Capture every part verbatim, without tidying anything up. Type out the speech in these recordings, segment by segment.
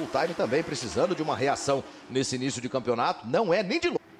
Time também precisando de uma reação nesse início de campeonato. Não é nem de longe.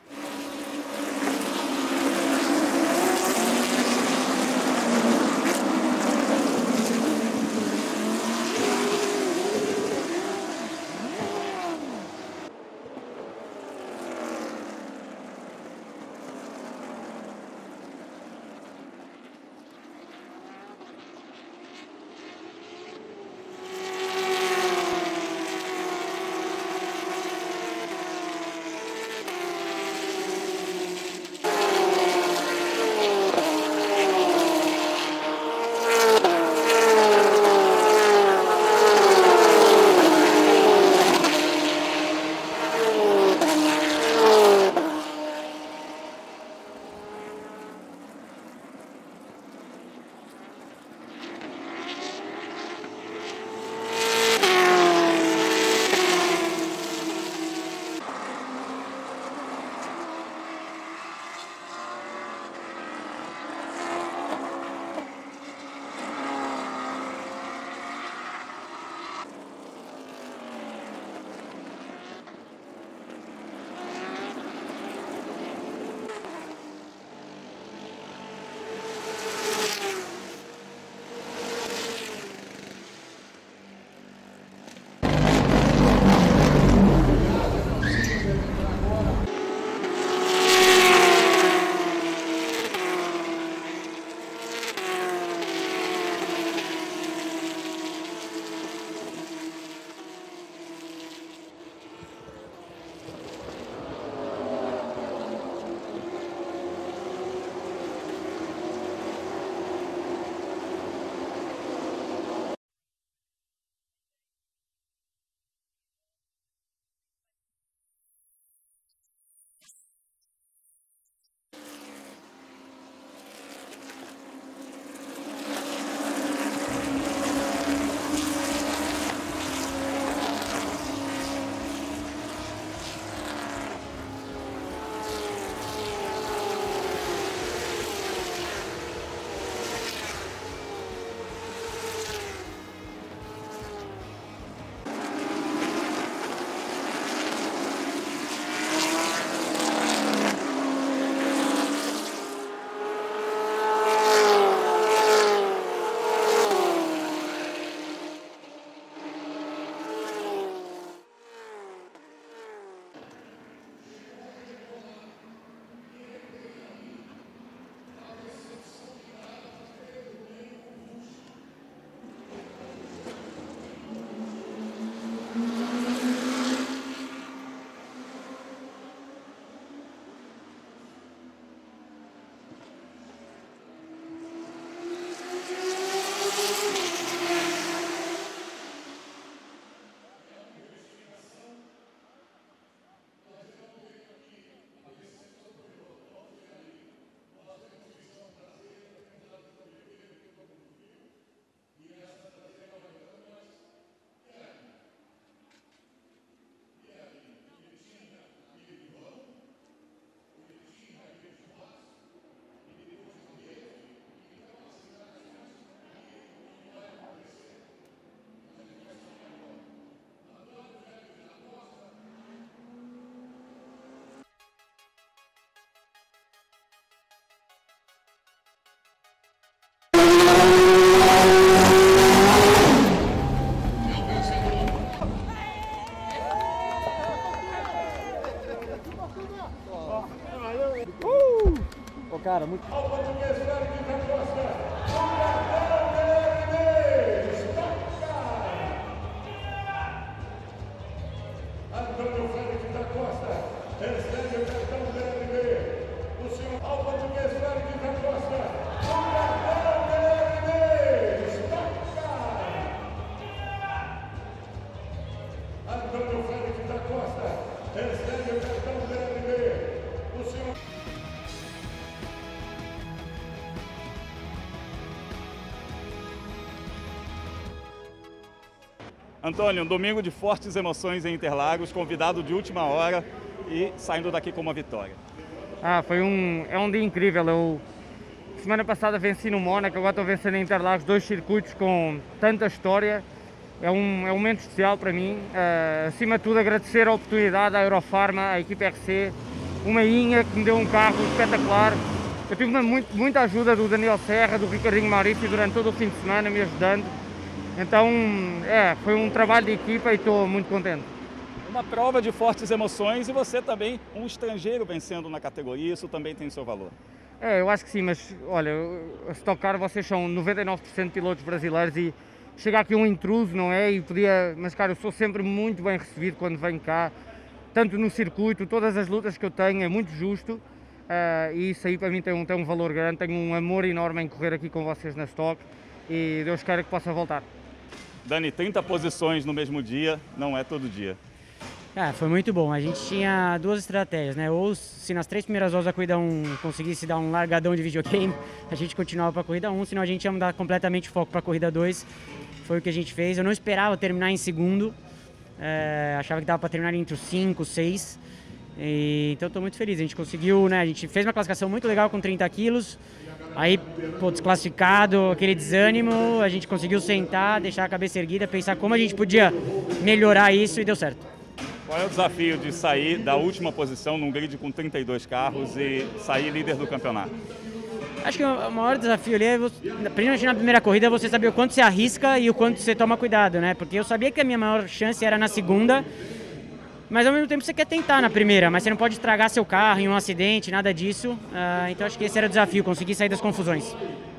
Uh! Ô, cara, muito... Antônio Félix da Costa recebe o cartão do L B. O senhor Álvaro Félix da Costa, o cartão do L B. Destaca! Antônio Félix da Costa recebe o cartão do L B. O senhor... Antônio, um domingo de fortes emoções em Interlagos, convidado de última hora e saindo daqui com uma vitória. Ah, foi um, é um dia incrível. Eu semana passada venci no Mónaco, agora estou vencendo em Interlagos, dois circuitos com tanta história é um, é um momento especial para mim. Uh, acima de tudo, agradecer a oportunidade à Eurofarma, à equipe R C, uma Inha que me deu um carro espetacular. Eu tive uma, muito, muita ajuda do Daniel Serra, do Ricardinho Maurício durante todo o fim de semana me ajudando. Então, é, foi um trabalho de equipa e estou muito contente. Uma prova de fortes emoções e você também, um estrangeiro vencendo na categoria, isso também tem seu valor. É, eu acho que sim, mas olha, a Stock Car vocês são noventa e nove por cento de pilotos brasileiros e chega aqui um intruso, não é? E podia, mas cara, eu sou sempre muito bem recebido quando venho cá, tanto no circuito, todas as lutas que eu tenho, é muito justo. Uh, e isso aí para mim tem um, tem um valor grande, tenho um amor enorme em correr aqui com vocês na Stock e Deus queira que possa voltar. Dani, trinta posições no mesmo dia, não é todo dia. Ah, foi muito bom, a gente tinha duas estratégias, né? Ou se nas três primeiras voltas da corrida um conseguisse dar um largadão de videogame, a gente continuava para a corrida um, senão a gente ia mudar completamente o foco para a corrida dois. Foi o que a gente fez, eu não esperava terminar em segundo, é, achava que dava para terminar entre os cinco, seis. E, então estou muito feliz, a gente conseguiu, né? A gente fez uma classificação muito legal com trinta quilos, aí pô, desclassificado, aquele desânimo, a gente conseguiu sentar, deixar a cabeça erguida, pensar como a gente podia melhorar isso e deu certo. Qual é o desafio de sair da última posição num grid com trinta e dois carros e sair líder do campeonato? Acho que o maior desafio ali, é você, principalmente na primeira corrida, é você saber o quanto você arrisca e o quanto você toma cuidado, né? Porque eu sabia que a minha maior chance era na segunda, mas ao mesmo tempo você quer tentar na primeira, mas você não pode estragar seu carro em um acidente, nada disso. Uh, então acho que esse era o desafio, conseguir sair das confusões.